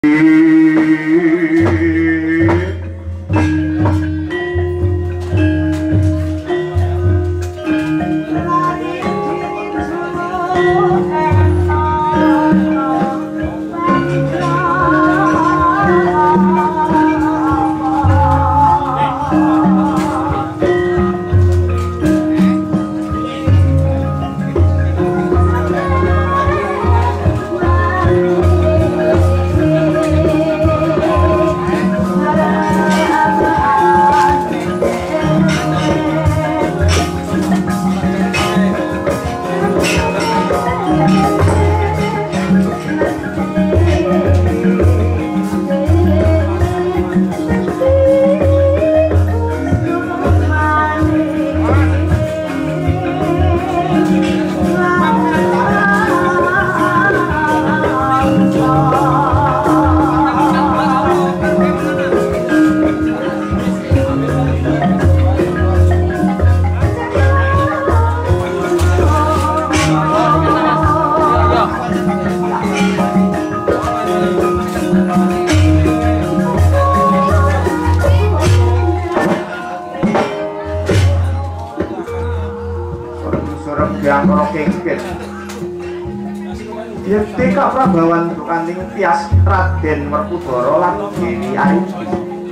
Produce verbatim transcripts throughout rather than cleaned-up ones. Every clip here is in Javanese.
Ketika Prabawan Tukaning Tias Raden Werkudara lan Dewi Aryudi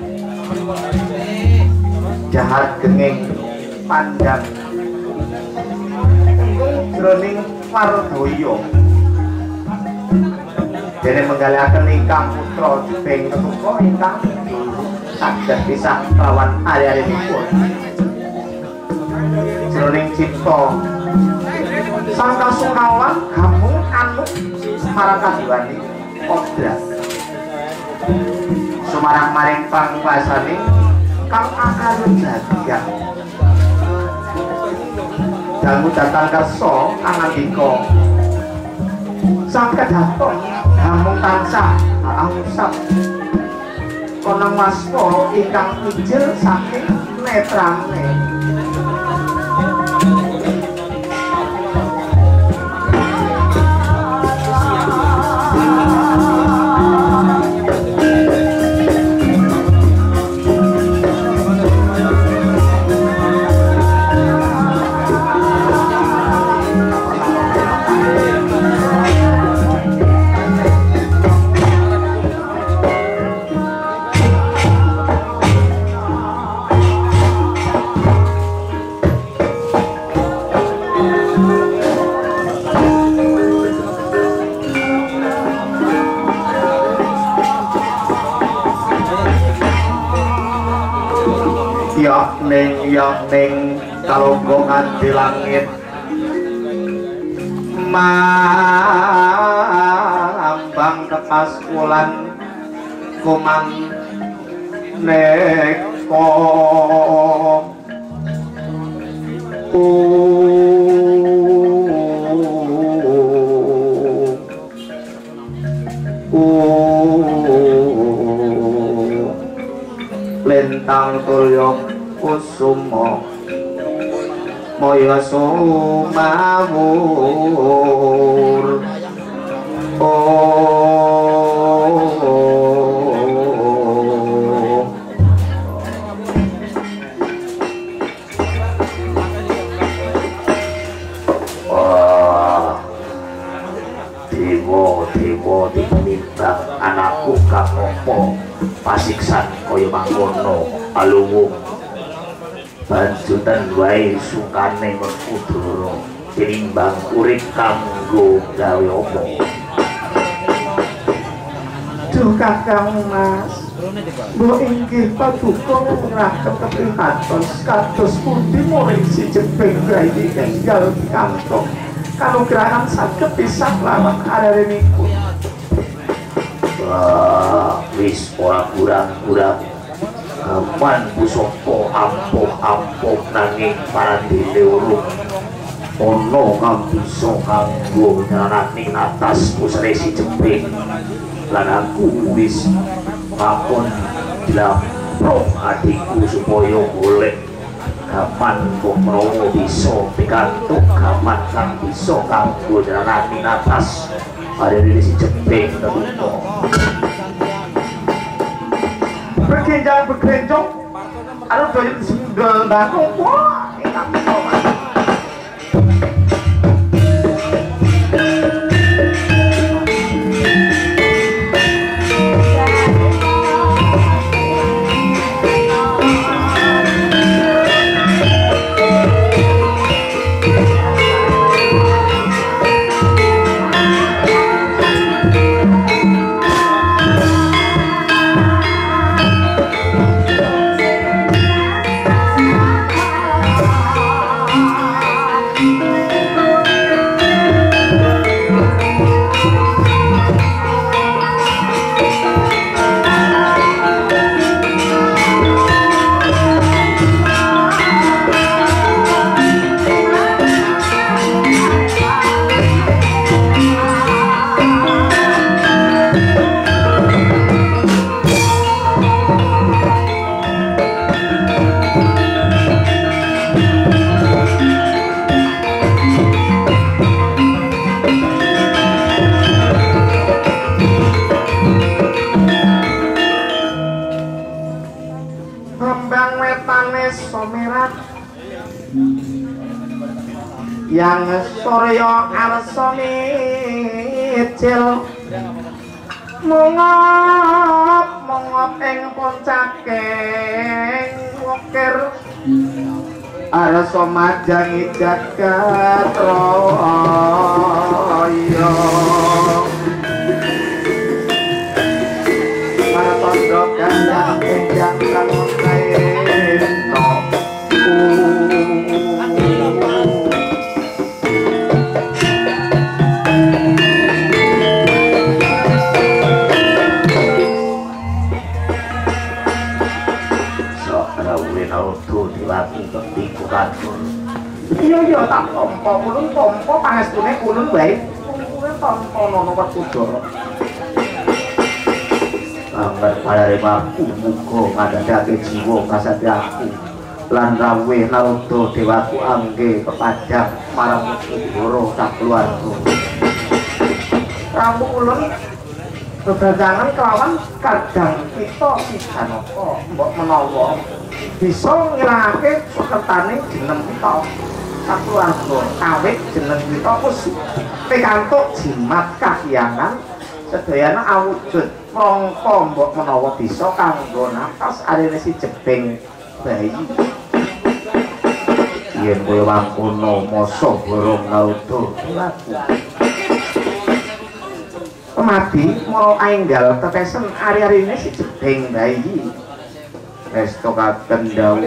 jahat genging pandang jroning Wardaya dene menggalaken ingkang putra Jubeng Ketuka ingkang saged pisah lawan ari-arinipun jroning cipta sang kasunawan gamung anu marang kaduani kodrat sumarang maring pangwasane kang akalun jadian dangu datang kersa kang andika sang kedaton gamung tansah angusap konang waspa ingkang ijil saking netrane ning yok ning kalonggongan di langit mambang tepas wulan kuman neko lentang tulyong kusuma moyo sumawur oh wah dewa dewa dinimbang anakku kang opo pasiksan kaya mangkono aluwung banjutan wae sukane Werkudara tinimbang urip kanggo gawe apa duh kakang Mas mbok inggih paduka ngrakep keprihaton kados pundi muring si Jebeng Rayi enggal kantong kanugrahan saged pisah lawan ararenipun wah wis ora kurang-kurang kapan pusaka ampuh-ampuh nanging parandene urung ana kang bisa kanggo nyarani atas pusare si Jebeng lan aku wis makon dilampro adikku supaya golek kapan kok menawa bisa pikantuk kapan kang bisa kanggo nyarani atas parandene si Jebeng tetuko genjang bergerenjong anu doyok sendal bakung wah ingkang sowan yang Surya arsa micil mongop mongop ing puncaking wukir arsa majangi jagat raya martandha gandang enjang kang kaento iya iya tak tompo kulun tompo pangestune kulun wae kulun tompo nono Werkudara angger palaremaku muga ngandhakake jiwa kasatyaku lan rawuh Narada dewaku angge kepadang marang Werkudara sak keluarga ramu kulun bebagangan kelawan kadang kita Sijanaka mbok menawa bisa ngilangake sekertane jeneng kita sakeluarga awit jeneng kita wis pikantuk jimat kahyangan sedayana awujud mangka mbok menawa bisa kanggo napas arene si jebeng bayi yen kowe wangkono masa borong Narada laku pemati mau ainggal tetesen ari-arine si jebeng bayi resto kaken dawuh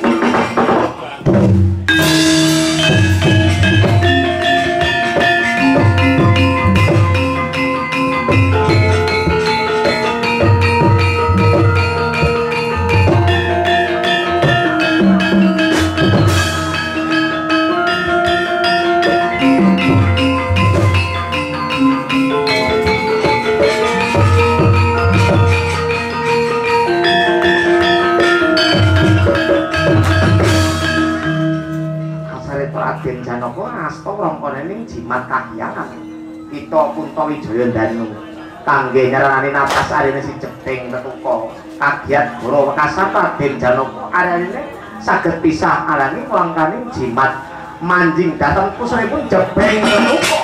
Janaka asta rangkane ning jimat kahyangan kita Kuntawijaya Danu kangge nyaranani napas arene si jebeng tetuka kagiat Gora Wekasan Raden Janaka arene saged pisah alani langkane jimat manjing dhateng pusanipun jebeng tetuka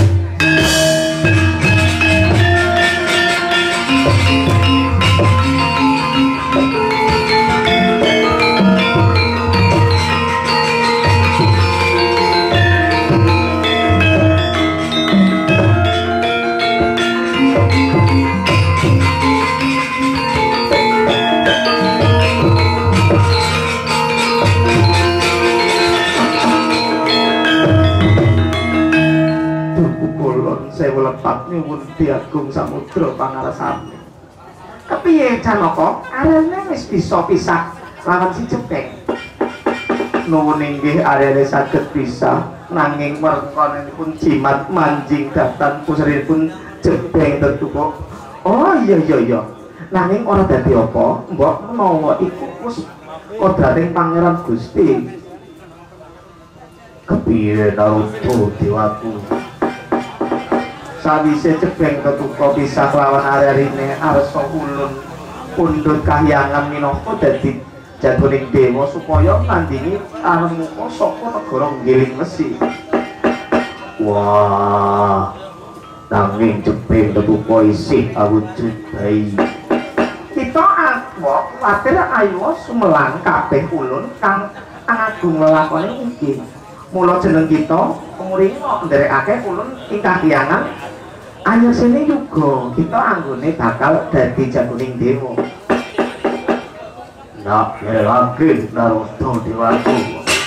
sewu lepat nyuwun Diagung Samudra pangarsane. Kepiye Janaka? Arene wis bisa pisah lawan si jebeng. Nuwun inggih arene saged pisah nanging werkanipun jimat manjing datan pusarinipun jebeng tetuka. Oh iya iya iya. Nanging ora dadi apa, mbok menawa iku wis kodrating Pangeran Gusti. Kepiye Narada dewaku? Sawise jebeng tetuka pisah lawan ari-arine arsa ulun pundhut kahyangan minangka dadi jagoning dewa supaya nandingi aremuka saka negara Giling Wesi. Wah, nanging Jeping tetupa isih awujud bayi. Kita akwa kuwatir ayo sumelang kabeh ulun kang agung lelakone iki. Mula jeneng kita kumuringa nderekake ulun ing kahyangan. Ayo sini juga kita anggone bakal dadi jagoning dewa. Nak lagi Naruto Dewaku.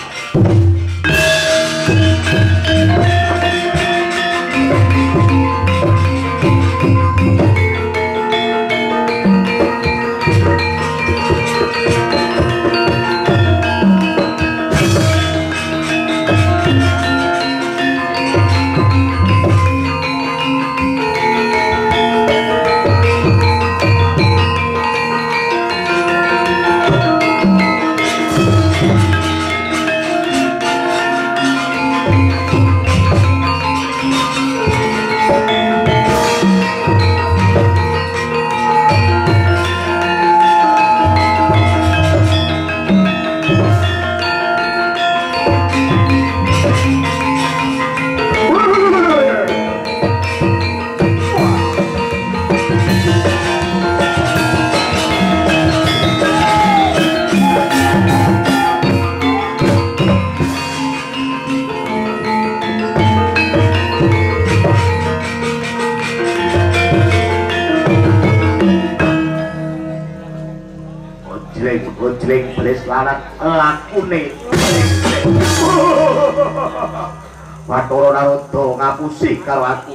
Jling belis lalat lakune Bathara Narada ngapusi karo aku.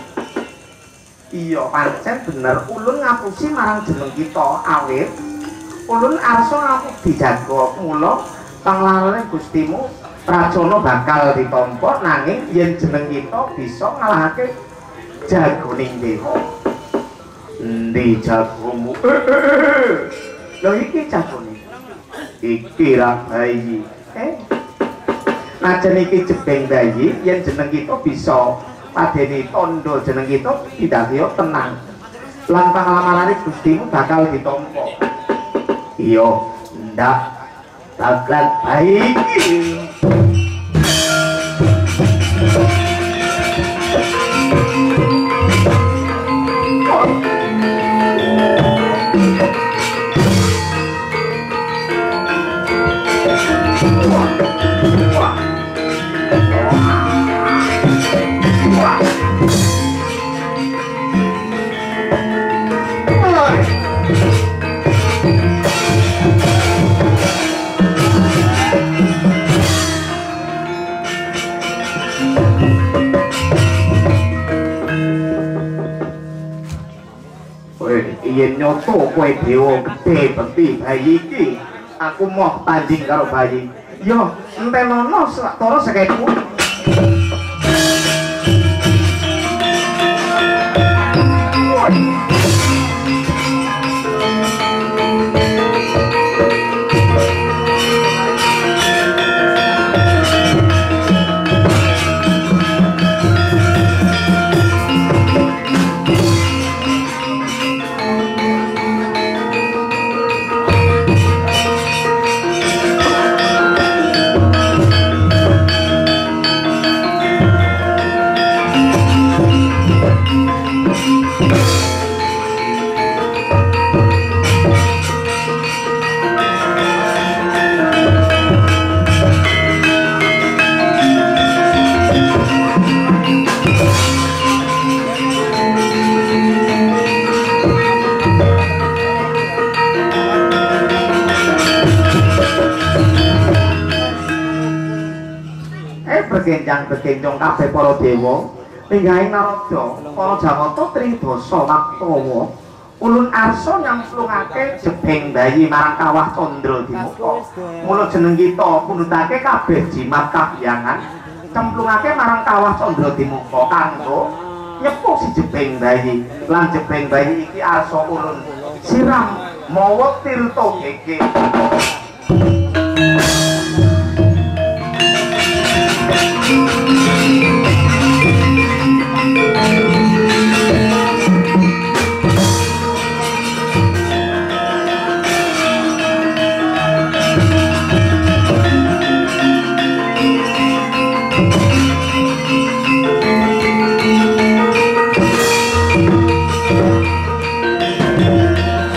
Iya pancen bener ulun ngapusi marang jeneng kita awit ulun arsa ngapusi jago mula panglarane Gustimu Racana bakal ditampa nanging yen jeneng kita bisa ngalahake jagoning dewa. Endi jagomu? Lho iki jagone. Iki ra bayi. Eh. Najan iki jebeng bayi yen jeneng kita bisa padeni tondo jeneng kita tidak yo tenang. Lan panglamarane Gustimu bakal ditampa. Iya, ndak bakal bayi iki. Yen nyoto kowe dewa gedhe peti bayi iki aku mau tanding karo bayi yo entenono sawetara sekeku. Berkenjang-berkenjong kabeh para dewa ninggaing Narada para Jawata Tridasa Maktawa ulun arsa nyamplungake jebeng bayi marang kawah Candra Dimuka. Mula jeneng kita punutake kabeh jimat kahyangan cemplungake marang kawah Candra Dimuka kanggo nyepuh si jebeng bayi. Lan jebeng bayi iki arsa ulun siram mawa tirta gege.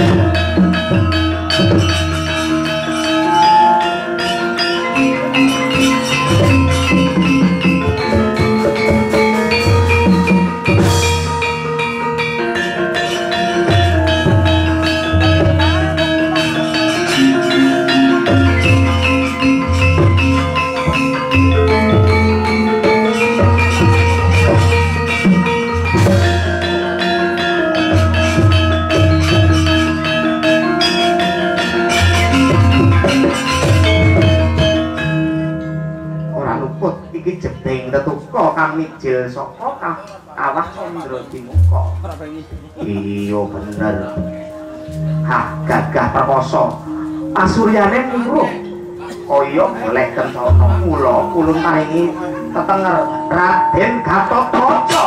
Mijil saka kawah Candra Dimuka. Iya bener. Hah, gagah perkasa. Pasuryane muruh kaya golek kencana. Mula kulun paringi tetenger Raden Gatotkaca.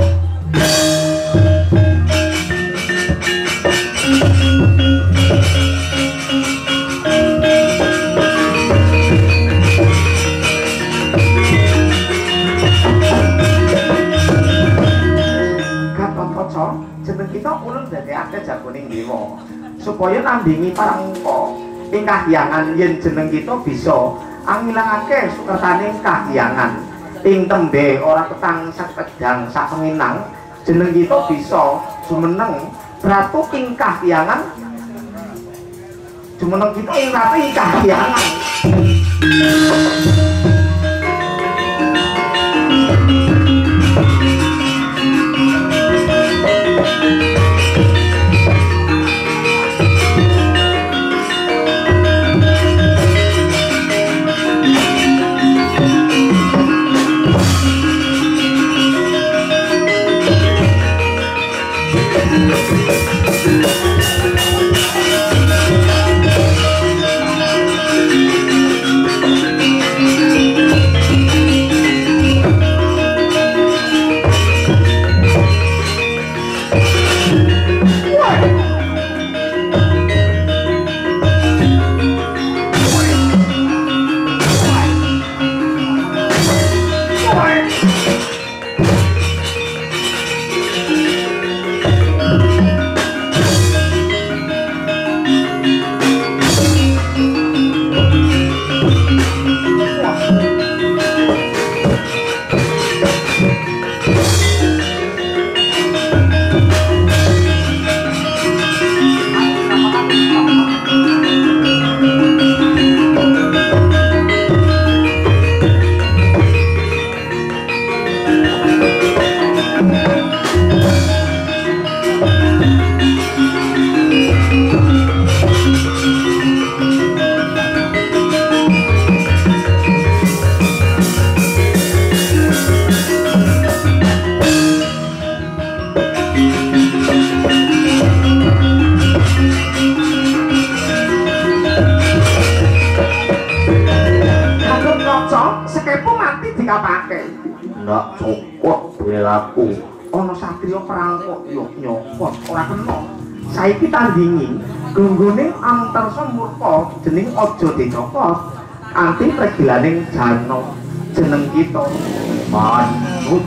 Jeneng kita ulun dadekake jagoning dewa supaya nandingi parangka ing kahyangan yen jeneng kita bisa angilangake sukertaning kahyangan ing tembe ora ketang sak pedang sak penginang jeneng kita bisa jumeneng ratu ing kahyangan jumeneng kita ing ratu ing kahyangan. Ndak cukup belaku ana satriya perang kok yo nyopot ora kena saiki tandingi gunggone antarsa murka jeneng aja dicopot anti regilaning jano jeneng kita manut.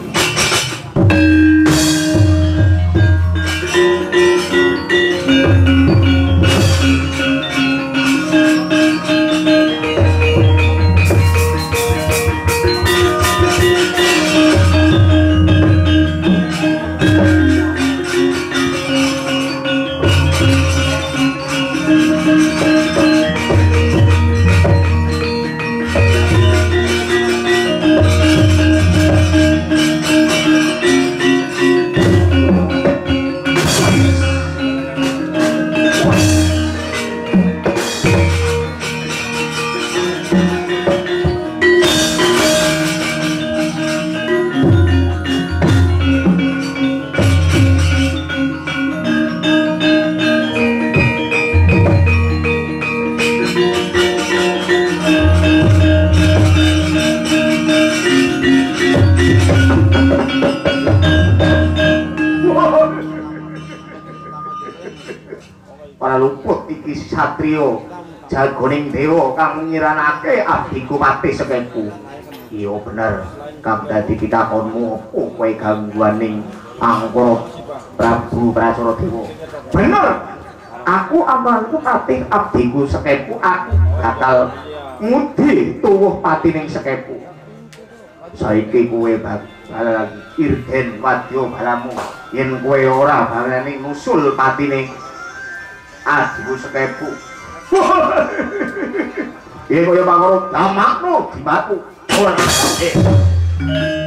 Para luput iki satriya jagoning dewa kang nyiranake abdiku pati sekeku. Iya bener kang dadi pitakonmu opo kowe gangguaning Angkara Prabu Prasaradewa. Bener Aku amalku pati abdiku sekepu, aku bakal ngudi tuwuh pati ning sekepu. Saiki kowe bakalan irgen wadya balamu yen kowe ora balani nusul patine adhiku sekepu. Iya kaya mangkono damakno di batu. Ora.